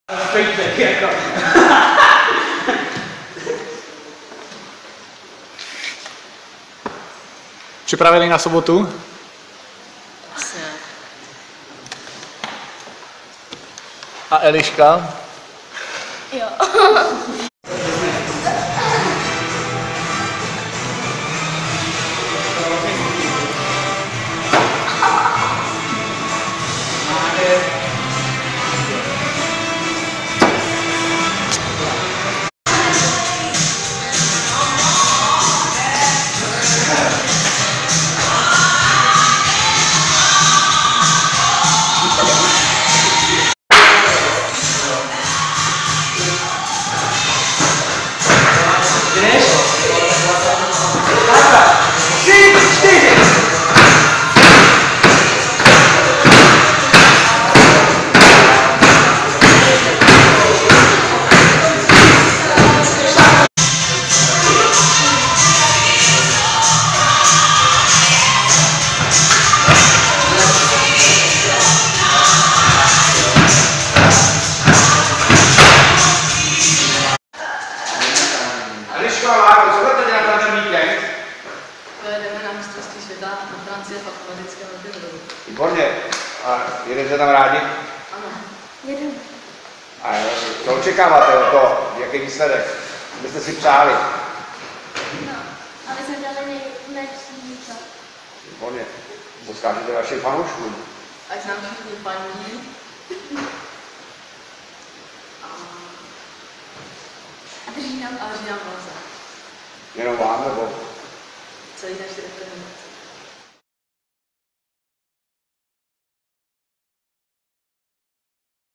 Pejtek, jako. Připravený na sobotu? Jasně. A Eliška? Jo. Co budete dělat na ten víkend? Jdeme na mistrovství světa na Francii v atletickém odběru. Výborně. A jedete tam rádi? Ano. Jedeme. A co očekáváte od toho? Jaký výsledek? Byste si přáli? No, aby jsme dali nejlepší výsledek. Výborně. Co vzkážete vašim fanouškům? Ať nám všichni fandí. A drží nám palce. Jenom vám nebo? Celý naši reprezentaci.